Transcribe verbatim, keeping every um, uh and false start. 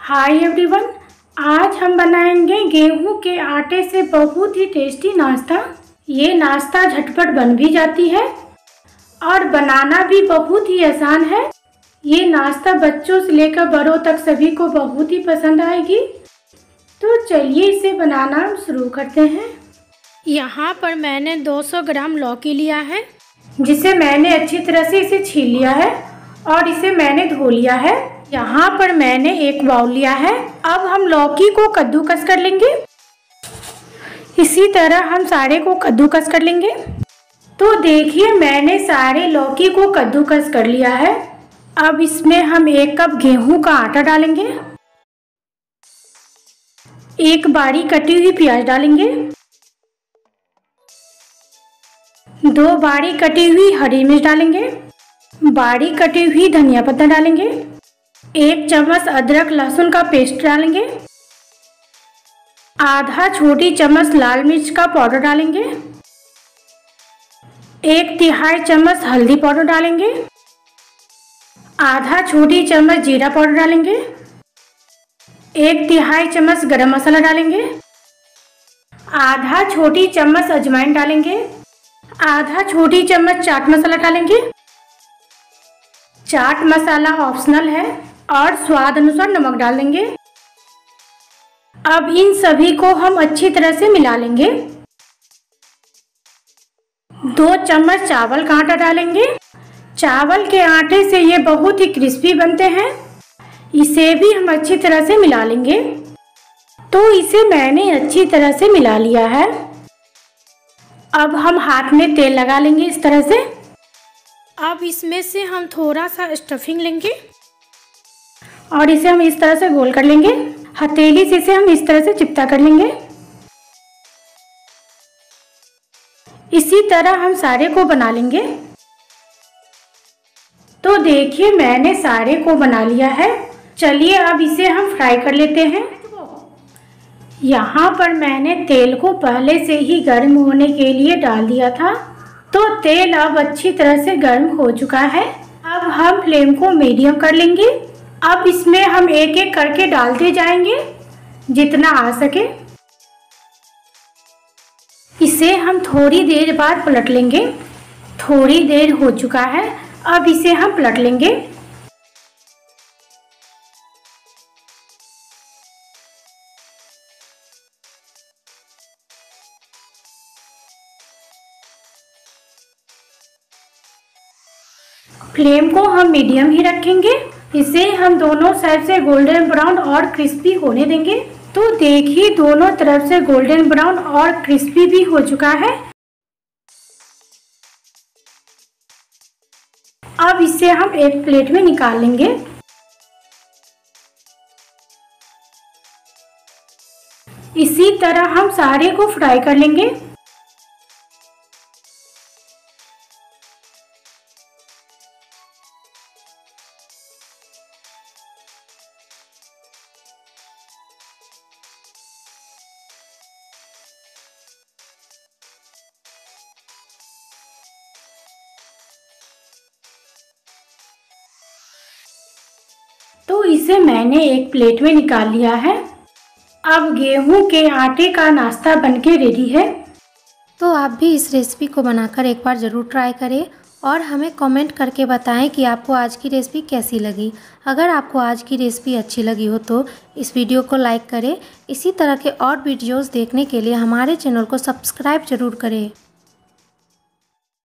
Hi everyone, आज हम बनाएंगे गेहूं के आटे से बहुत ही टेस्टी नाश्ता। ये नाश्ता झटपट बन भी जाती है और बनाना भी बहुत ही आसान है। ये नाश्ता बच्चों से लेकर बड़ों तक सभी को बहुत ही पसंद आएगी। तो चलिए इसे बनाना शुरू करते हैं। यहाँ पर मैंने दो सौ ग्राम लौकी लिया है, जिसे मैंने अच्छी तरह से इसे छील लिया है और इसे मैंने धो लिया है। यहाँ पर मैंने एक बाउल लिया है। अब हम लौकी को कद्दूकस कर लेंगे। इसी तरह हम सारे को कद्दूकस कर लेंगे। तो देखिए मैंने सारे लौकी को कद्दूकस कर लिया है। अब इसमें हम एक कप गेहूं का आटा डालेंगे, एक बारीक कटी हुई प्याज डालेंगे, दो बारीक कटी हुई हरी मिर्च डालेंगे, बारीक कटी हुई धनिया पत्ता डालेंगे, एक चम्मच अदरक लहसुन का पेस्ट डालेंगे, आधा छोटी चम्मच लाल मिर्च का पाउडर डालेंगे, एक तिहाई चम्मच हल्दी पाउडर डालेंगे, आधा छोटी चम्मच जीरा पाउडर डालेंगे, एक तिहाई चम्मच गरम मसाला डालेंगे, आधा छोटी चम्मच अजवाइन डालेंगे, आधा छोटी चम्मच चाट मसाला डालेंगे। चाट मसाला ऑप्शनल है और स्वाद अनुसार नमक डाल देंगे। अब इन सभी को हम अच्छी तरह से मिला लेंगे। दो चम्मच चावल का आटा डालेंगे। चावल के आटे से ये बहुत ही क्रिस्पी बनते हैं। इसे भी हम अच्छी तरह से मिला लेंगे। तो इसे मैंने अच्छी तरह से मिला लिया है। अब हम हाथ में तेल लगा लेंगे इस तरह से। अब इसमें से हम थोड़ा सा स्टफिंग लेंगे और इसे हम इस तरह से गोल कर लेंगे। हथेली से इसे हम इस तरह से चिपटा कर लेंगे। इसी तरह हम सारे को बना लेंगे। तो देखिए मैंने सारे को बना लिया है। चलिए अब इसे हम फ्राई कर लेते हैं। यहाँ पर मैंने तेल को पहले से ही गर्म होने के लिए डाल दिया था। तो तेल अब अच्छी तरह से गर्म हो चुका है। अब हम फ्लेम को मीडियम कर लेंगे। अब इसमें हम एक एक करके डालते जाएंगे जितना आ सके। इसे हम थोड़ी देर बाद पलट लेंगे। थोड़ी देर हो चुका है, अब इसे हम पलट लेंगे। फ्लेम को हम मीडियम ही रखेंगे। इसे हम दोनों साइड से गोल्डन ब्राउन और क्रिस्पी होने देंगे। तो देखिए दोनों तरफ से गोल्डन ब्राउन और क्रिस्पी भी हो चुका है। अब इसे हम एक प्लेट में निकाल लेंगे। इसी तरह हम सारे को फ्राई कर लेंगे। तो इसे मैंने एक प्लेट में निकाल लिया है। अब गेहूं के आटे का नाश्ता बनके रेडी है। तो आप भी इस रेसिपी को बनाकर एक बार ज़रूर ट्राई करें और हमें कमेंट करके बताएं कि आपको आज की रेसिपी कैसी लगी। अगर आपको आज की रेसिपी अच्छी लगी हो तो इस वीडियो को लाइक करें। इसी तरह के और वीडियोस देखने के लिए हमारे चैनल को सब्सक्राइब ज़रूर करें।